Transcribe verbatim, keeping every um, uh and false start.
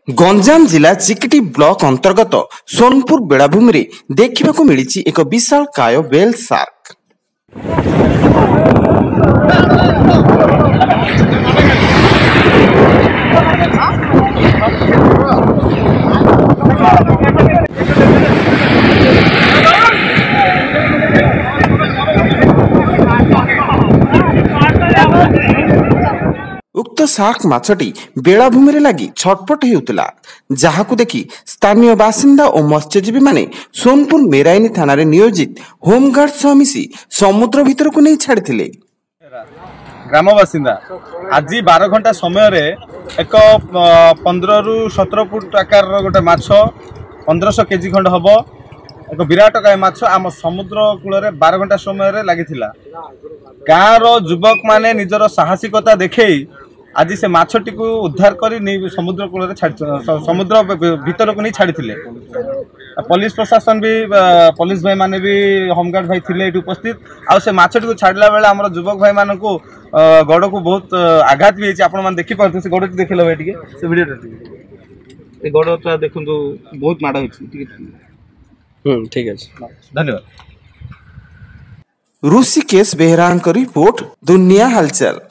गंजाम जिला चिकिटी ब्लॉक अंतर्गत सोनपुर बेलाभूमि देखा मिली एक विशाल काय वेल शार्क। उक्त शार्क माछटी बेलाभूमि लगी छटपट होता जहां देखि स्थानीय बासिंदा और मत्स्यजीवी माने सोनपुर मेराइनी थाना नियोजित होमगार्ड सह मिसी समुद्र भीतर को नहीं छाड़ी। ग्राम बासिंदा आज बारह घंटा समय रे एक पंद्रह रु सतर फुट आकार गोटे माछ पंद्रह केजी खंड हम एक विराट काय माछ आम समुद्र कूल बारह घंटा समय लगी गाँव युवक माने निजर साहसिकता देखे आज से माछटी को उद्धार कर समुद्र कूल समुद्र भीतर को नहीं छाड़ी। पुलिस प्रशासन भी पुलिस भाई माने भी होमगार्ड भाई थे उपस्थित आ से माछटी को छाड़ला बेले आम युवक भाई मान को गड़ को बहुत आघात भी होती आप देखी पार्थ से गड़ देख लो भाई से वीडियो गड़ देखु बहुत माड़ हो। ठीक है धन्यवाद। ऋषिकेश बेहरा रिपोर्ट दुनिया हलचल।